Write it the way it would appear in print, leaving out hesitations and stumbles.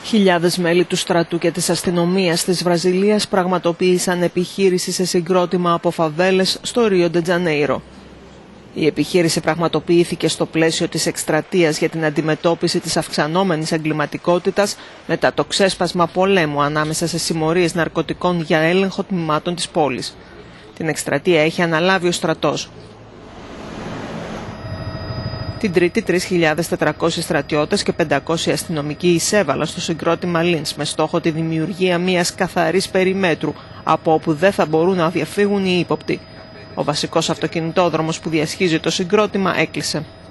Χιλιάδες μέλη του στρατού και της αστυνομίας της Βραζιλίας πραγματοποίησαν επιχείρηση σε συγκρότημα από φαβέλες στο Ρίο ντε Τζανέιρο. Η επιχείρηση πραγματοποιήθηκε στο πλαίσιο της εκστρατείας για την αντιμετώπιση της αυξανόμενης εγκληματικότητας μετά το ξέσπασμα πολέμου ανάμεσα σε συμμορίες ναρκωτικών για έλεγχο τμήματων της πόλης. Την εκστρατεία έχει αναλάβει ο στρατός. Την Τρίτη, 3.400 στρατιώτες και 500 αστυνομικοί εισέβαλαν στο συγκρότημα Λίνς με στόχο τη δημιουργία μιας καθαρής περιμέτρου από όπου δεν θα μπορούν να διαφύγουν οι ύποπτοι. Ο βασικός αυτοκινητόδρομος που διασχίζει το συγκρότημα έκλεισε.